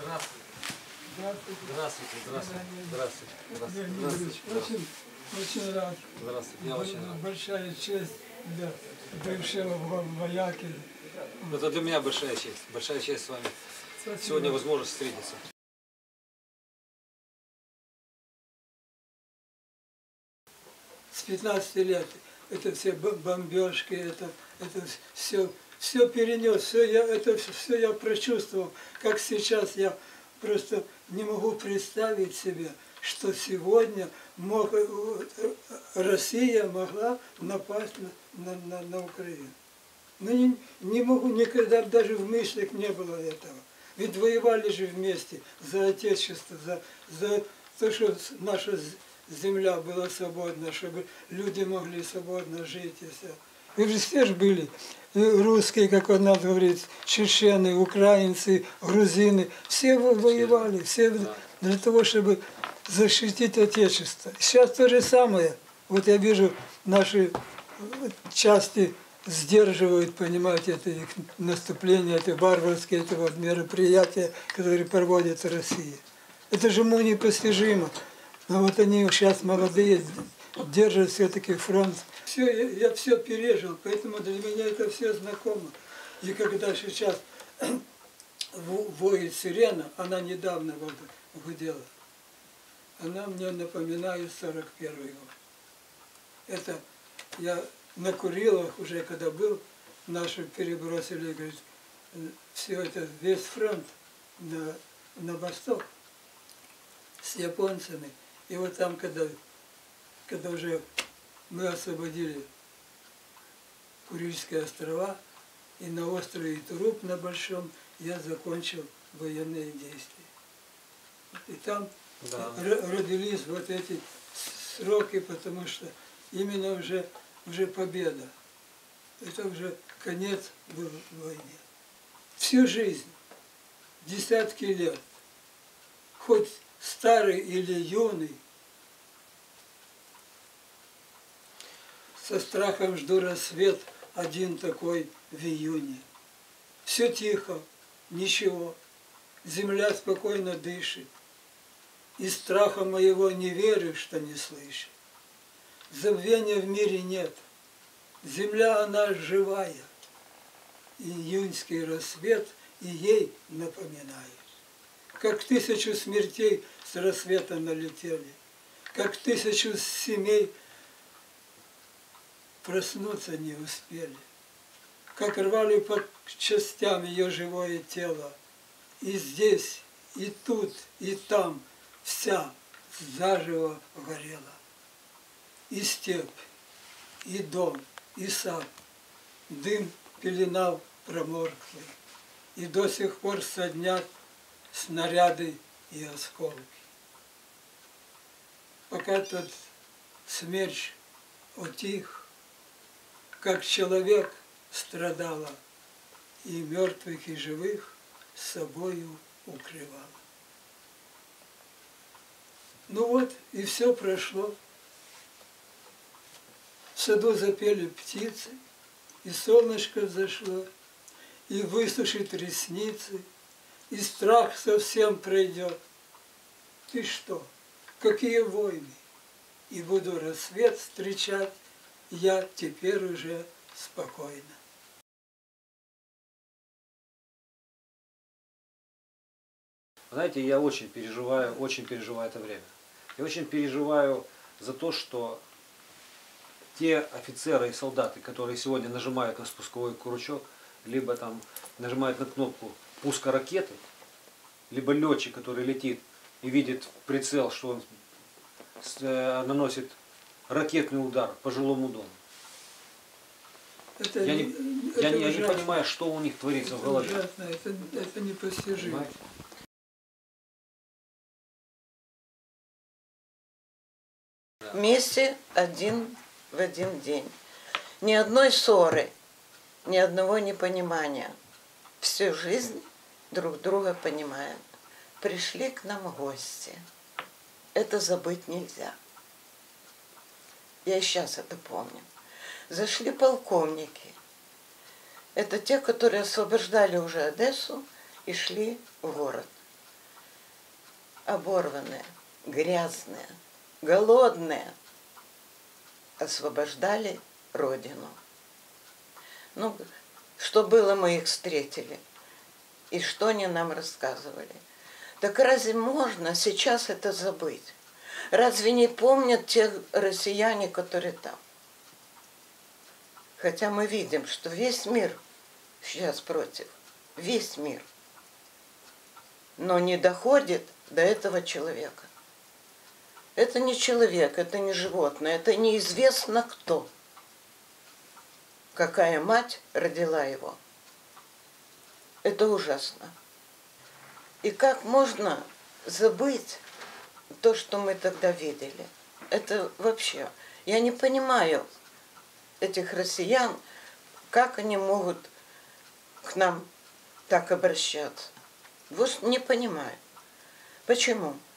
Здравствуйте. Здравствуйте. Здравствуйте. Здравствуйте. Здравствуйте. Здравствуйте. Здравствуйте. Очень рад. Здравствуйте. Я очень рад. Большая честь для бывшего вояки. Это для меня большая честь. Большая честь с вами. Спасибо. Сегодня возможность встретиться. С 15 лет это все бомбежки, это все перенес, все я прочувствовал, как сейчас я просто не могу представить себе, что сегодня Россия могла напасть на Украину. Ну, не могу, никогда даже в мыслях не было этого. Ведь воевали же вместе за Отечество, за то, что наша земля была свободна, чтобы люди могли свободно жить и все. Вы же все же были русские, как он нас говорит, чечены, украинцы, грузины. Все воевали, все для того, чтобы защитить Отечество. Сейчас то же самое. Вот я вижу, наши части сдерживают, понимаете, это их наступление, это варварские это вот мероприятия, которые проводит Россия. Это же ему непостижимо. Но вот они сейчас молодые, держат все-таки фронт. Я все пережил, поэтому для меня это все знакомо. И когда сейчас воет сирена, она недавно гудела, она мне напоминает 41-й год. Это я на Курилах уже, когда был, наши перебросили, говорит, все это, весь фронт на восток с японцами. И вот там, когда уже мы освободили Курильские острова, и на острове Итуруп на Большом я закончил военные действия. И там родились вот эти сроки, потому что именно уже победа. Это уже конец был войне. Всю жизнь, десятки лет, хоть старый или юный, со страхом жду рассвет один такой в июне. Все тихо, ничего, земля спокойно дышит, и страха моего не верю, что не слышит. Забвения в мире нет, земля она живая, июньский рассвет и ей напоминает. Как 1000 смертей с рассвета налетели, как 1000 семей проснуться не успели, как рвали по частям ее живое тело, и здесь, и тут, и там вся заживо горела. И степь, и дом, и сад, дым пеленал проморклый, и до сих пор соднят снаряды и осколки. Пока тот смерч утих, как человек страдала, и мертвых, и живых с собою укрывала. Ну вот, и все прошло. В саду запели птицы, и солнышко взошло, и высушит ресницы, и страх совсем пройдет. Ты что, какие войны? И буду рассвет встречать я теперь уже спокойно. Знаете, я очень переживаю это время. Я очень переживаю за то, что те офицеры и солдаты, которые сегодня нажимают на спусковой крючок, либо там нажимают на кнопку пуска ракеты, либо летчик, который летит и видит в прицел, что он наносит ракетный удар по жилому дому. Я не понимаю, что у них творится в голове. Ужасно, это непостижимо. Вместе в один день. Ни одной ссоры, ни одного непонимания. Всю жизнь друг друга понимаем. Пришли к нам гости. Это забыть нельзя. Я и сейчас это помню. Зашли полковники. Это те, которые освобождали уже Одессу и шли в город. оборванные, грязные, голодные, освобождали Родину. Ну, что было, мы их встретили. И что они нам рассказывали. Так разве можно сейчас это забыть? Разве не помнят те россияне, которые там? Хотя мы видим, что весь мир сейчас против. Весь мир. Но не доходит до этого человека. Это не человек, это не животное, это неизвестно кто. Какая мать родила его. Это ужасно. И как можно забыть то, что мы тогда видели? Это вообще... Я не понимаю этих россиян, как они могут к нам так обращаться. Вот не понимаю. Почему?